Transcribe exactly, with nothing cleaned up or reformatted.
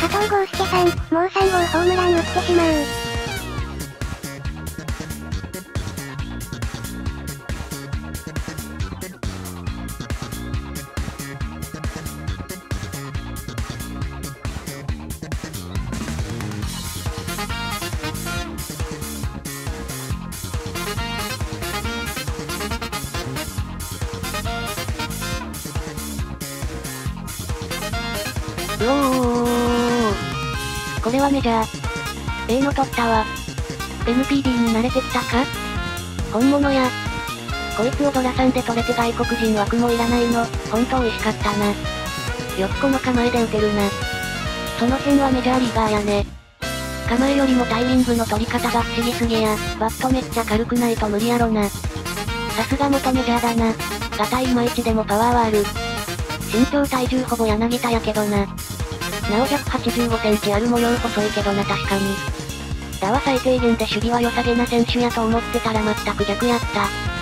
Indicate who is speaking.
Speaker 1: 加藤豪介さん、もうさんごうホームラン打ってしまう。
Speaker 2: うおー。これはメジャー。ええの取ったわ。エヌピーディー に慣れてきたか？本物や。こいつをドラさんで取れて外国人枠もいらないの、ほんと美味しかったな。よくこの構えで打てるな。その辺はメジャーリーガーやね。構えよりもタイミングの取り方が不思議すぎや、バットめっちゃ軽くないと無理やろな。さすが元メジャーだな。ガタイいまいちでもパワーはある。身長体重ほぼ柳田やけどな。なおひゃくはちじゅうごセンチある模様細いけどな確かに。だは最低限で守備は良さげな選手やと思ってたら全く逆やった。